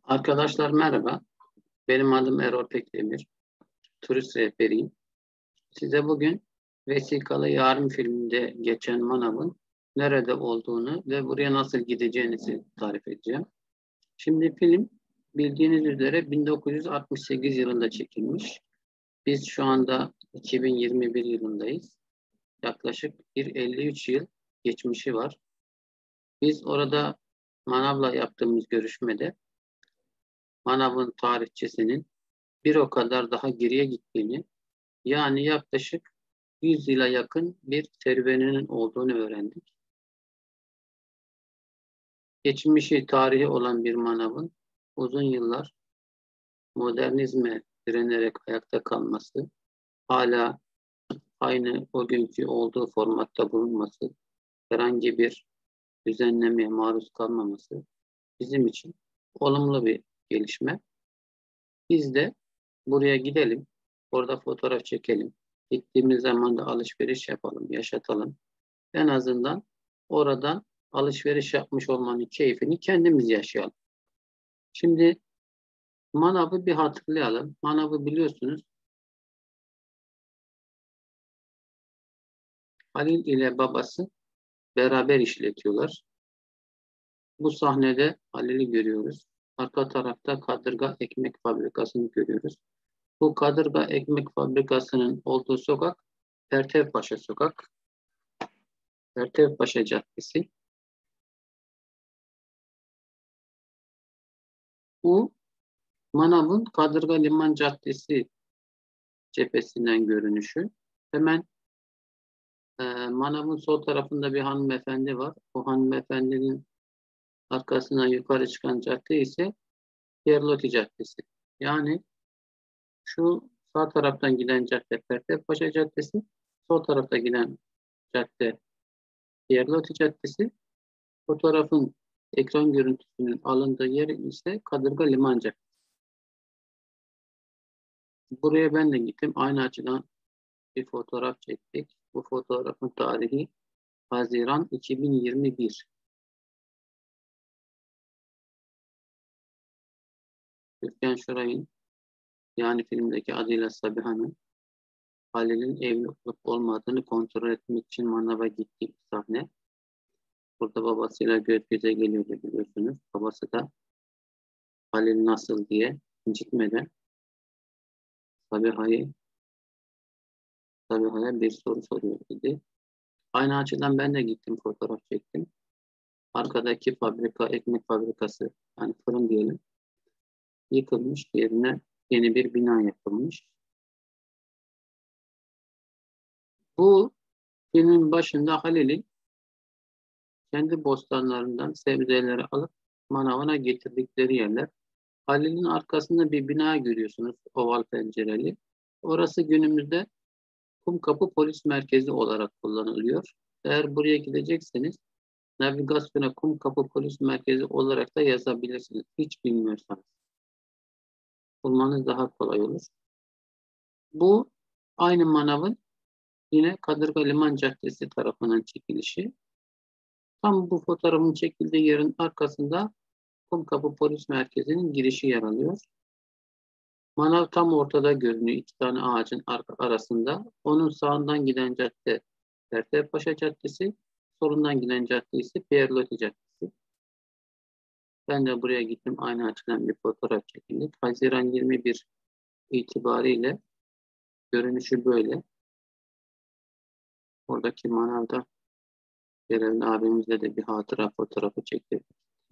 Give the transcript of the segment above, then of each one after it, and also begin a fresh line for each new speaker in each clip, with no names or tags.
Arkadaşlar merhaba. Benim adım Erol Pekdemir. Turist rehberiyim. Size bugün Vesikalı Yarın filminde geçen manavın nerede olduğunu ve buraya nasıl gideceğinizi tarif edeceğim. Şimdi film bildiğiniz üzere 1968 yılında çekilmiş. Biz şu anda 2021 yılındayız. Yaklaşık bir 53 yıl geçmişi var. Biz orada manavla yaptığımız görüşmede manavın tarihçesinin bir o kadar daha geriye gittiğini, yani yaklaşık 100 yıla yakın bir serüveninin olduğunu öğrendik. Geçmişi tarihi olan bir manavın uzun yıllar modernizme direnerek ayakta kalması, hala aynı o günkü olduğu formatta bulunması, herhangi bir düzenlemeye maruz kalmaması bizim için olumlu bir gelişme. Biz de buraya gidelim, orada fotoğraf çekelim, gittiğimiz zaman da alışveriş yapalım, yaşatalım. En azından oradan alışveriş yapmış olmanın keyfini kendimiz yaşayalım. Şimdi manavı bir hatırlayalım. Manavı biliyorsunuz, Halil ile babası beraber işletiyorlar. Bu sahnede Halil'i görüyoruz. Arka tarafta Kadırga Ekmek Fabrikası'nı görüyoruz. Bu Kadırga Ekmek Fabrikası'nın olduğu sokak Pertevpaşa Sokak, Pertevpaşa Caddesi. Bu manavın Kadırga Liman Caddesi cephesinden görünüşü. Hemen manavın sol tarafında bir hanımefendi var. O hanımefendinin arkasından yukarı çıkan cadde ise Yerloti Caddesi. Yani şu sağ taraftan giden cadde Pertevpaşa Caddesi, sol tarafta giden cadde Yerloti Caddesi, fotoğrafın ekran görüntüsünün alındığı yer ise Kadırga Liman Caddesi. Buraya ben de gittim. Aynı açıdan bir fotoğraf çektik. Bu fotoğrafın tarihi Haziran 2021. Türkan Şoray'ın, yani filmdeki adıyla Sabiha'nın, Halil'in evli olup olmadığını kontrol etmek için manava gittiği bir sahne. Burada babasıyla göz göze geliyordu, biliyorsunuz. Babası da Halil nasıl diye incitmeden Sabiha'ya bir soru soruyor dedi. Aynı açıdan ben de gittim, fotoğraf çektim. Arkadaki fabrika, ekmek fabrikası, yani fırın diyelim, yıkılmış, yerine yeni bir bina yapılmış. Bu filmin başında Halil'in kendi bostanlarından sebzeleri alıp manavına getirdikleri yerler. Halil'in arkasında bir bina görüyorsunuz, oval pencereli. Orası günümüzde Kumkapı Polis Merkezi olarak kullanılıyor. Eğer buraya gidecekseniz navigasyona Kumkapı Polis Merkezi olarak da yazabilirsiniz. Hiç bilmiyorsanız. Bulmanız daha kolay olur. Bu aynı manavın yine Kadırga Liman Caddesi tarafından çekilişi. Tam bu fotoğrafın çekildiği yerin arkasında Kumkapı Polis Merkezi'nin girişi yer alıyor. Manav tam ortada görünüyor, iki tane ağacın arasında. Onun sağından giden cadde Pertevpaşa Caddesi, solundan giden cadde ise Pierlotti Caddesi. Ben de buraya gittim, aynı açıdan bir fotoğraf çekildik. Haziran 21 itibariyle görünüşü böyle. Oradaki manavda görevli abimizle de bir hatıra fotoğrafı çektik.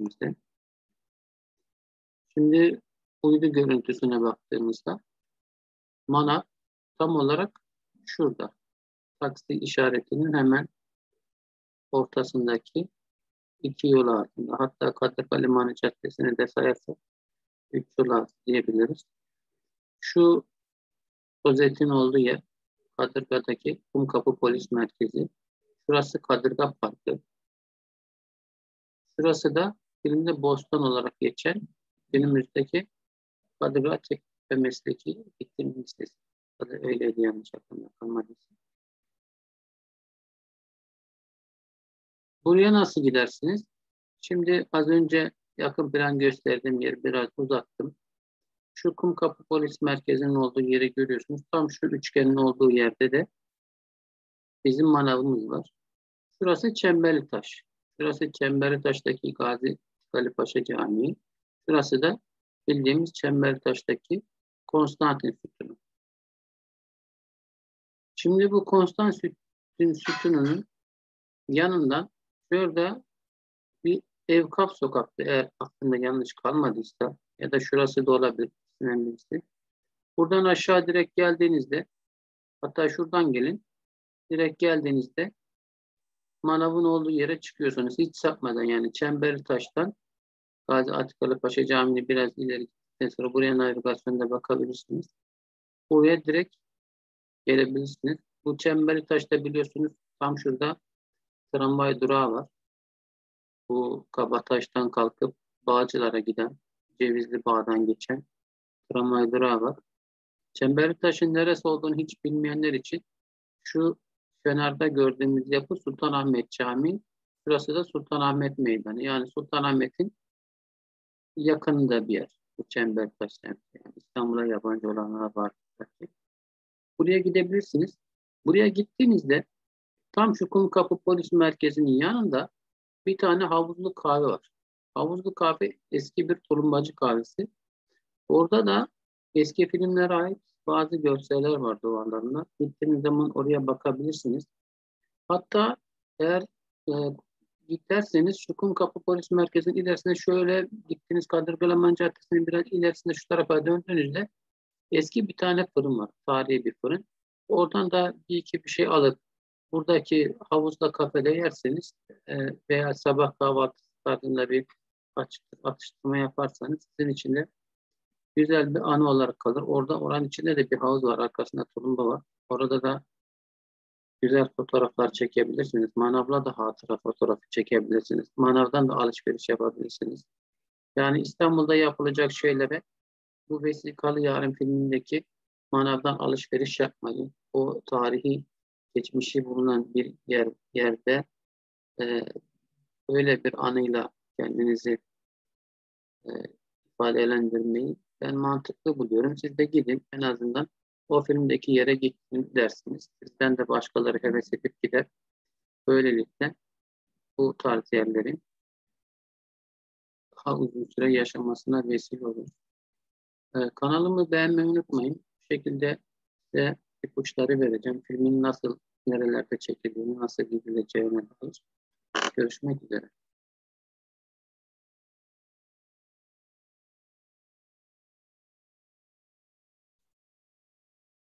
Şimdi uydu görüntüsüne baktığımızda manav tam olarak şurada. Taksi işaretinin hemen ortasındaki iki yol altında. Hatta Kadırga Limanı Caddesi'ni de sayarsak 3 yol altı diyebiliriz. Şu rozetin olduğu yer Kadırga'daki Kumkapı Polis Merkezi. Şurası Kadırga Parkı. Şurası da filmde Boston olarak geçen günümüzdeki Kadırga Teknik ve Mesleki Eğitim Lisesi. Adı öyleydi, yanlış hatırlamıyorsam. Buraya nasıl gidersiniz? Şimdi az önce yakın plan gösterdiğim yeri biraz uzattım. Şu Kumkapı Polis Merkezi'nin olduğu yeri görüyorsunuz. Tam şu üçgenin olduğu yerde de bizim manavımız var. Şurası Çemberlitaş. Şurası Çemberlitaş'taki Gazi Ali Paşa Camii. Şurası da bildiğimiz Çemberlitaş'taki Konstantin Sütunu. Şimdi bu Konstantin Sütunu'nun yanından şurada bir Evkaf Sokak'ta, eğer aklımda yanlış kalmadıysa, ya da şurası da olabilir. Birisi. Buradan aşağı direkt geldiğinizde, hatta şuradan gelin, direkt geldiğinizde manavın olduğu yere çıkıyorsunuz. Hiç sapmadan, yani Çemberlitaş'tan Gazi Atikalı Paşa Camii'ni biraz ileri gittikten sonra buraya navigasyonda bakabilirsiniz. Buraya direkt gelebilirsiniz. Bu Çemberlitaş'ta biliyorsunuz tam şurada tramvay durağı var. Bu Kabataş'tan kalkıp Bağcılar'a giden, Cevizli Bağ'dan geçen tramvay durağı var. Çemberlitaş'ın neresi olduğunu hiç bilmeyenler için şu kenarda gördüğümüz yapı Sultanahmet Camii. Burası da Sultanahmet Meydanı. Yani Sultanahmet'in yakınında bir yer. Bu Çembertaş semti. Yani İstanbul'a yabancı olanlar var. Buraya gidebilirsiniz. Buraya gittiğinizde tam şu Kumkapı Polis Merkezi'nin yanında bir tane havuzlu kahve var. Havuzlu kahve eski bir tulumbacı kahvesi. Orada da eski filmlere ait bazı görseller var duvarlarında. Gittiğiniz zaman oraya bakabilirsiniz. Hatta eğer e, giderseniz şu Kumkapı Polis Merkezi'nin ilerisinde şöyle gittiğiniz Kadırgalaman Caddesi'nin biraz ilerisinde şu tarafa döndüğünüzde eski bir tane fırın var. Tarihi bir fırın. Oradan da bir iki bir şey alıp buradaki havuzda kafede yerseniz veya sabah kahvaltısı tadında bir atıştırma yaparsanız sizin için de güzel bir anı olarak kalır. Orada oranın içinde de bir havuz var. Arkasında tulumba var. Orada da güzel fotoğraflar çekebilirsiniz. Manavla da hatıra fotoğrafı çekebilirsiniz. Manavdan da alışveriş yapabilirsiniz. Yani İstanbul'da yapılacak şeylere bu Vesikalı Yarın filmindeki manavdan alışveriş yapmayı, o tarihi geçmişi bulunan bir yerde e, öyle bir anıyla kendinizi e, ifadelendirmeyi ben mantıklı buluyorum. Siz de gidin, en azından o filmdeki yere gittin dersiniz. Sizden de başkaları heves edip gider. Böylelikle bu tarz yerlerin daha uzun süre yaşamasına vesile olur. Kanalımı beğenmeyi unutmayın. Bu şekilde size ipuçları vereceğim. Filmin nasıl, nerelerde çekildiğini, nasıl gidileceğine dair. Görüşmek üzere.